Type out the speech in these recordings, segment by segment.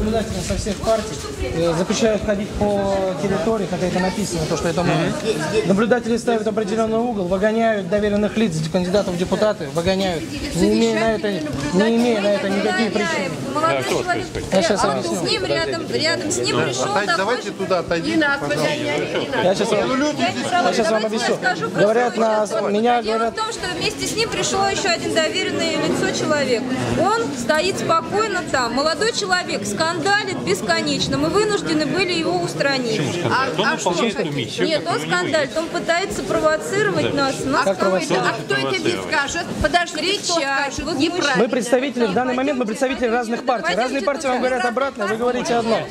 наблюдателям со всех партий. Запрещают ходить по территории, хотя это написано, то, что это можно. Наблюдатели ставят определенный угол, выгоняют доверенных лиц, кандидатов в депутаты, выгоняют, не имея на это никаких причин. Молодой человек, Я сейчас с объясню. ним рядом с ним пришел такой... Давайте туда отойдите, Я сейчас вам объясню. Говорят, меня Дело говорят... в том, что вместе с ним пришло еще один доверенное лицо человек. Он стоит спокойно там. Молодой человек скандалит бесконечно. Мы вынуждены были его устранить. Он выполняет эту миссию. Нет, он скандалит. Он пытается провоцировать нас. А кто это мне скажет? Подожди, кто скажет? Неправильно. Мы представители, в данный момент мы представители разных партий. Разные партии вам говорят обратно, вы говорите одно.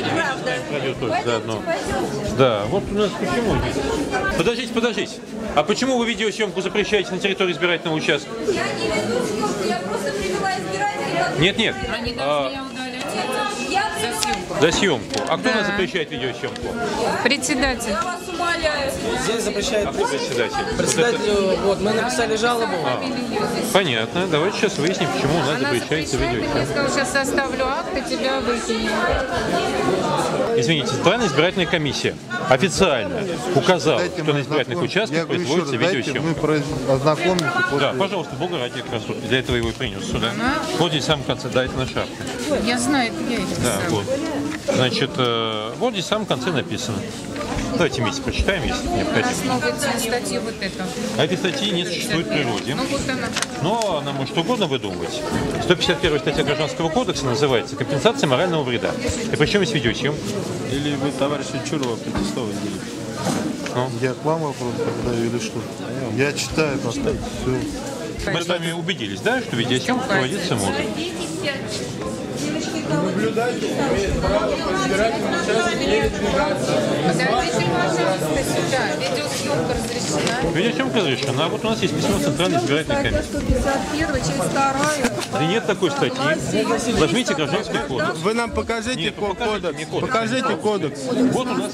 Да, вот у нас почему здесь? Подождите. А почему вы видеосъемку запрещаете на территории избирательного участка? Я не веду съемки, я просто привела избирателей. Нет. Они должны удалять За съемку. А кто у нас запрещает видеосъемку? председатель. Я вас умоляю. Здесь запрещает Председатель. председателю, вот, мы написали жалобу. Понятно. Давайте сейчас выясним, почему у нас запрещается Я видеосъемка. сказала, сейчас составлю акт, и тебя выкинем. Извините, Центральная избирательная комиссия официально указала, что на избирательных участках производится видеосъемка. Мы ознакомимся. Да, пожалуйста, Бога ради, как раз вот для этого его и принес сюда. Вот здесь в самом конце, да, это на шапке. Я знаю, это я их Да, писала. вот. Значит, вот здесь в самом конце написано. Давайте вместе прочитаем, если На необходимо. основе статьи вот это. А этой статьи не существует в природе. Ну вот она. Но она может угодно выдумывать. 151 статья Гражданского кодекса называется «Компенсация морального вреда». И причем есть видеосъемка. Или вы, товарищ Чурова, протестовали? Я к вам вопрос задаю или что? Я читаю просто. Все. Мы с вами убедились, да, что видеосъемка проводиться может. Подойдите, пожалуйста, сюда. Видеосъемка разрешена. Видеосъемка разрешена. А вот у нас есть письмо Центральной избирательной комиссии. 151, часть 2. Да нет такой статьи. Возьмите Гражданский кодекс. Вы нам покажите Нет, кодекс. мне кодекс. Покажите кодекс. Вот у нас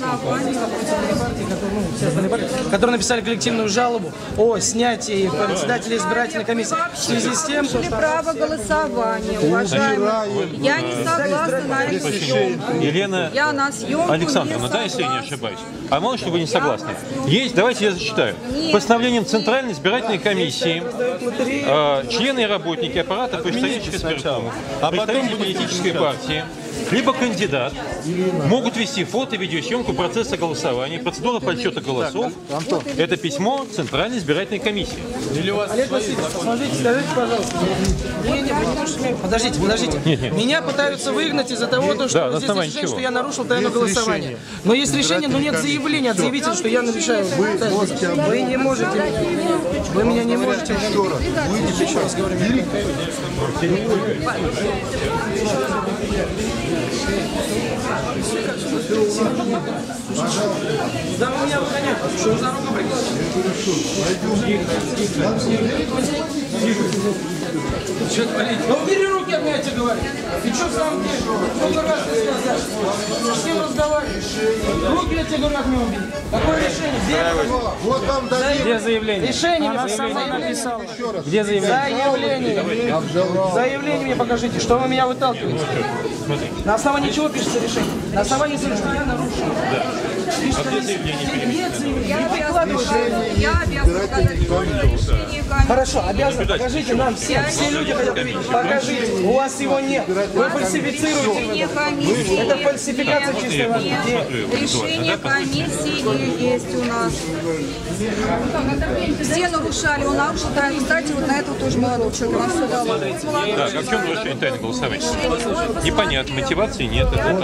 которые написали коллективную жалобу о снятии председателя избирательной комиссии в связи с тем, что... Право голосования, уважаемые. Я не согласна на эту съемку. Елена Я на съемку Александровна, не да, если я не согласна. ошибаюсь. А мало что вы не согласны. Есть, давайте я зачитаю. Постановлением Центральной избирательной комиссии члены и работники аппарата по исторической избирательной, представители политической партии, либо кандидат могут вести фото- и видеосъемку процесса голосования, процедуры подсчета голосов. Это письмо Центральной избирательной комиссии. Олег Васильевич, посмотрите, скажите, пожалуйста. Подождите. Нет. Меня пытаются выгнать из-за того, что на здесь основании решение, чего? что я нарушил тайное голосование. Но есть решение, но нет заявления от заявителя, что я нарушаю. Вы не можете. Вы меня не можете. Выйдите еще раз, говорю. Да, у меня выгоняют. Что за руку ну убери руки от меня, я тебе говорю. Ты что сам делаешь? Сколько раз ты сказал? С кем разговариваешь? Руки я тебе говорю от меня убери. Какое решение? Вот там Где заявление? Решение она сама написала. Где заявление? Заявление мне покажите, что вы меня выталкиваете. На основании чего пишется решение? На основании того, что я нарушил. Я обязана сказать, что решение комиссии. Хорошо, обязан. Покажите нам все люди хотят увидеть. Покажите. У вас его нет. Вы фальсифицируете. Это фальсификация чистой воды. Решение комиссии есть у нас. Все нарушали, он нарушил тайну. Кстати, вот на этого тоже молодого человека. Он все дал. Так, а в чем нарушение тайны голосования? Непонятно, мотивации нет. Это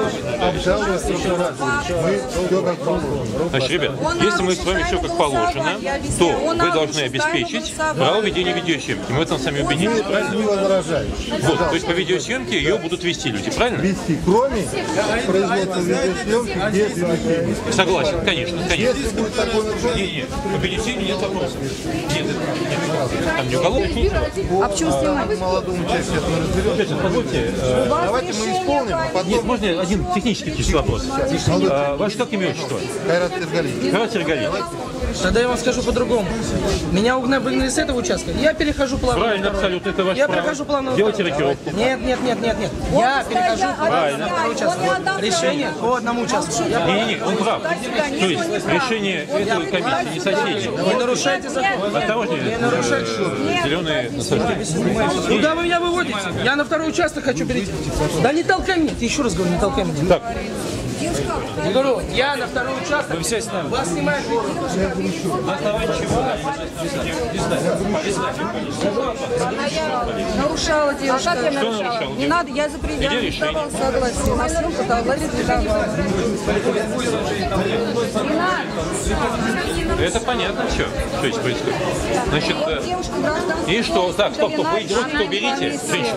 Значит, ребят, если мы с вами все как положено, то вы должны обеспечить право ведения видеосъемки. Мы в этом сами убедились, правильно? не возражаю. Вот, то есть по видеосъемке ее будут вести люди, правильно? Вести, кроме производства видеосъемки без бюллетеней. Согласен, конечно. Если будет такое нарушение, Нет, по бюллетеню нет вопросов. Нет, там не уголовный. А почему снимать? молодому человеку мы разберем. Позвольте, Давайте мы исполним, а потом... нет, можно один технический чисто вопрос? Ваше как имя, отчество? Кайрат Сергалиев. Кайрат Сергалиев. Тогда я вам скажу по-другому. Меня выгнали с этого участка, я перехожу плавно. Правильно, на второй. абсолютно, это ваше Я право. перехожу плавно на Делайте второй. рокировку. Нет. Я перехожу плавно на второй участок. Решение по одному участку. Не, он прав. То есть решение этой комиссии, не соседей. Не нарушайте закон. Осторожнее. Не нарушайте. Зеленые насаждения. Куда вы меня выводите? Я на второй участок хочу перейти. Да не толкай меня. Еще раз говорю, не толкай меня. Так, Я говорю, я на второй участок. Вы все с нами. Вас снимают. Нарушала девушка. А как я что нарушала? нарушал? Не надо, я за Где пределами решение? давала согласие. На съемку давала, не давала. это понятно все, что здесь происходит. Значит, Девушка гражданская. и что? Так, стоп, вы идите, что уберите, женщину.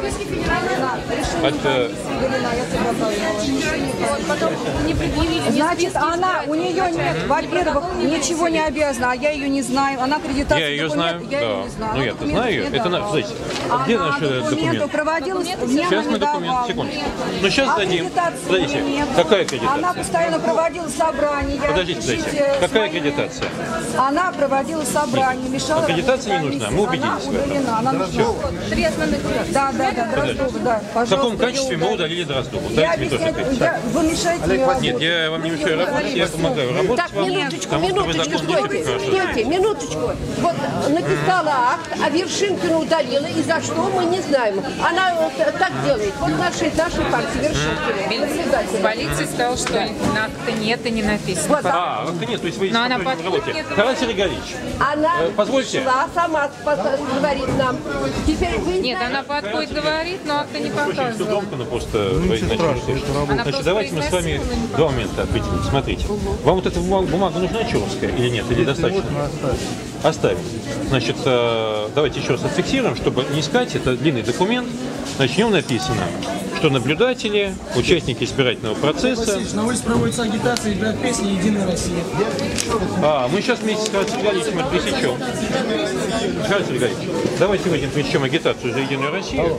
Потом не предъявили. Значит, она, у нее нет, во-первых, ничего не обязана, а я ее не знаю. Она аккредитацию Я ее документов, знаю, я ее да. не знаю. Ну, Она я-то документы знаю ее. не Это давала. наш, где Она наш документы документ? проводилась, Сейчас мы документ, секундочку. Ну, сейчас дадим. Аккредитации Подождите, нет. какая Она аккредитация? постоянно проводила собрания. Подождите, какая аккредитация? Она проводила собрания, мешала. Аккредитация не работе нужна, мы комиссии. убедились в этом. Она удалена, она нужна. Да, Дроздова, да. В каком Пожалуйста, качестве ее мы удалите. удалили Дроздову? Я Дайте мне тоже объясняю, ответить. вы мешаете мне работать. Нет, я вам не мешаю работать, я помогаю работать Так, вам, минуточку, потому что вы минуточку, закон видите стойте, хорошо. стойте, минуточку. Вот написала акт, а Вершинкину удалила, и за что мы не знаем. Она вот так делает. Вот нашей партии Вершинкина. Наблюдатель. Полиция сказала, что на акта нет и не написано. А, как нет, то есть вы Но она спокойно подходит работаете. к этому. Тарас Григорьевич, Она позвольте. пришла, сама говорит нам. Теперь вы Нет, она подходит, говорит, но акта не очень показывала. судомка, но просто вы иначе не слышите. Она Значит, просто давайте мы с вами произносила, два момента определим. Смотрите, вам вот эта бумага нужна чуровская или нет, или достаточно? Оставим. Значит, давайте еще раз отфиксируем, чтобы не искать, это длинный документ. Значит, в нем написано, что наблюдатели, участники избирательного процесса. Васильевич, на улице проводится агитация, играют песни «Единая Россия». Мы сейчас вместе с Тарасом Григорьевичем это пресечем. Тарас Григорьевич, давайте мы пресечем агитацию за Единую Россию.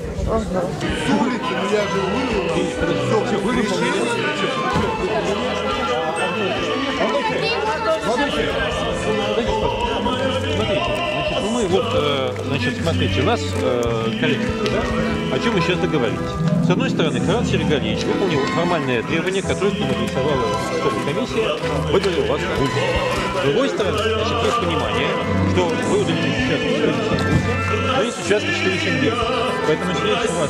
Смотрите, значит, ну мы вот, значит, смотрите, у нас коллектив, да? О чем мы сейчас договорились? С одной стороны, Тарас Григорьевич выполнил формальное требование, которое к нему адресовала комиссия, выдвинула вас на улицу. С другой стороны, значит, есть понимание, что вы удалили сейчас 478, но есть участок 479. Поэтому если есть у вас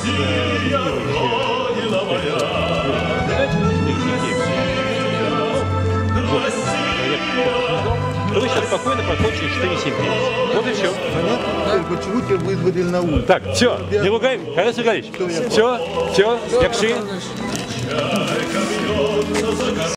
то вы сейчас спокойно проходите 479. Вот и все. Понятно? Почему тебя вызвали на улицу? Так, все, не ругаем. Тарас Григорьевич, все, якши.